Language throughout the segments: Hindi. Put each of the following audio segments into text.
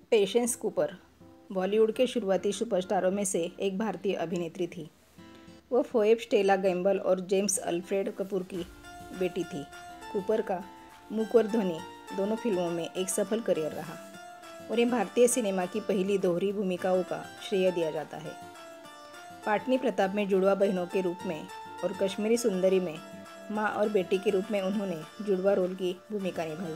पेशेंस कूपर बॉलीवुड के शुरुआती सुपरस्टारों में से एक भारतीय अभिनेत्री थी। वह फोएब स्टेला गैम्बल और जेम्स अल्फ्रेड कपूर की बेटी थी। कूपर का मूक और ध्वनि दोनों फिल्मों में एक सफल करियर रहा। उन्हें भारतीय सिनेमा की पहली दोहरी भूमिकाओं का श्रेय दिया जाता है। पाटनी प्रताप में जुड़वा बहनों के रूप में और कश्मीरी सुंदरी में माँ और बेटी के रूप में उन्होंने जुड़वा रोल की भूमिका निभाई।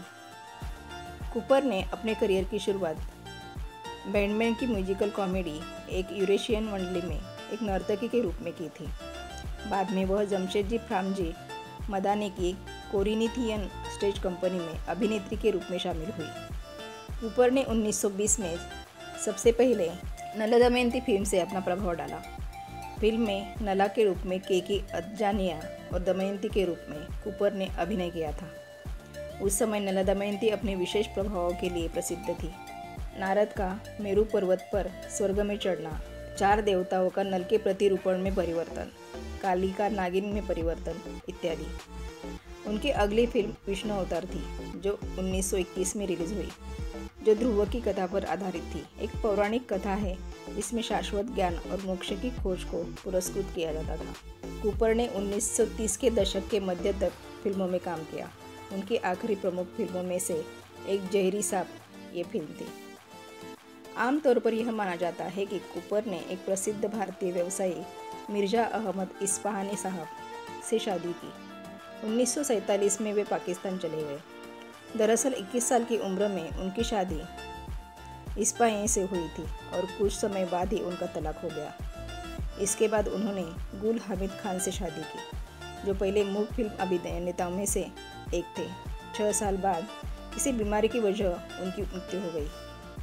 कूपर ने अपने करियर की शुरुआत बैंडमैन की म्यूजिकल कॉमेडी एक यूरेशियन मंडली में एक नर्तकी के रूप में की थी। बाद में वह जमशेदजी फ्रामजी मदानी की कोरिनिथियन स्टेज कंपनी में अभिनेत्री के रूप में शामिल हुई। कूपर ने 1920 में सबसे पहले नला दमयंती फिल्म से अपना प्रभाव डाला। फिल्म में नला के रूप में केकी अदजानिया और दमयंती के रूप में कूपर ने अभिनय किया था। उस समय नला दमयंती अपने विशेष प्रभावों के लिए प्रसिद्ध थी। नारद का मेरू पर्वत पर स्वर्ग में चढ़ना, 4 देवताओं का नल के प्रतिरूपण में परिवर्तन, काली का नागिन में परिवर्तन इत्यादि। उनकी अगली फिल्म विष्णु अवतार थी, जो 1921 में रिलीज हुई, जो ध्रुव की कथा पर आधारित थी। एक पौराणिक कथा है जिसमें शाश्वत ज्ञान और मोक्ष की खोज को पुरस्कृत किया जाता था। कूपर ने 1930 के दशक के मध्य तक फिल्मों में काम किया। उनकी आखिरी प्रमुख फिल्मों में से एक जहरी सांप ये फिल्म थी। आमतौर पर यह माना जाता है कि कूपर ने एक प्रसिद्ध भारतीय व्यवसायी मिर्जा अहमद इस्पाहानी साहब से शादी की। 1947 में वे पाकिस्तान चले गए। दरअसल 21 साल की उम्र में उनकी शादी इस्पाहानी से हुई थी और कुछ समय बाद ही उनका तलाक हो गया। इसके बाद उन्होंने गुल हामिद खान से शादी की, जो पहले मूक फिल्म अभिनेताओं में से एक थे। 6 साल बाद किसी बीमारी की वजह उनकी मृत्यु हो गई।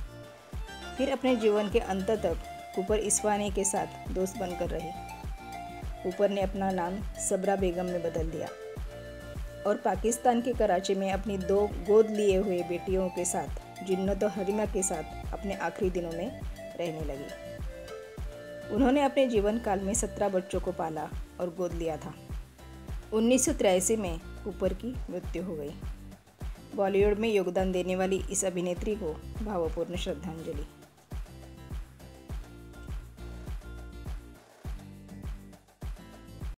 फिर अपने जीवन के अंत तक कूपर इस्पाहानी के साथ दोस्त बनकर रहे। कूपर ने अपना नाम सबरा बेगम में बदल दिया और पाकिस्तान के कराची में अपनी 2 गोद लिए हुए बेटियों के साथ जिन्नत और हरीमा के साथ अपने आखिरी दिनों में रहने लगी। उन्होंने अपने जीवन काल में 17 बच्चों को पाला और गोद लिया था। 1983 में कूपर की मृत्यु हो गई। बॉलीवुड में योगदान देने वाली इस अभिनेत्री को भावपूर्ण श्रद्धांजलि।